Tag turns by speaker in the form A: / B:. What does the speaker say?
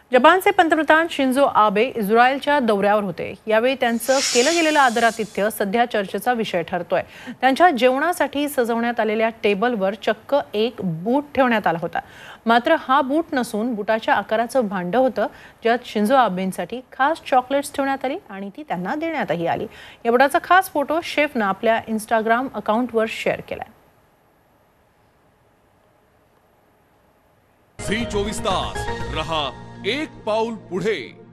A: जपानचे पंतप्रधान शिंझो आबे इस्रायलच्या दौऱ्यावर होते। यावेळी त्यांचं केलं गेलेलं आदरातिथ्य सध्या चर्चेचा विषय ठरतोय। त्यांच्या जेवणासाठी सजवण्यात आलेल्या टेबलवर चक्क एक बूट ठेवण्यात आला होता। मात्र हा बूट नसून बुटाच्या आकाराचं भांडं होतं, ज्यात शिंझो आबेंसाठी खास चॉकलेट्स ठेवण्यात आली आणि ती त्यांना देण्यातही आली। या बुटाचा खास फोटो शेफनं आपल्या इंस्टाग्राम अकाउंटवर शेअर केलाय।
B: झी 24 तास रहा एक पाऊल पुढे।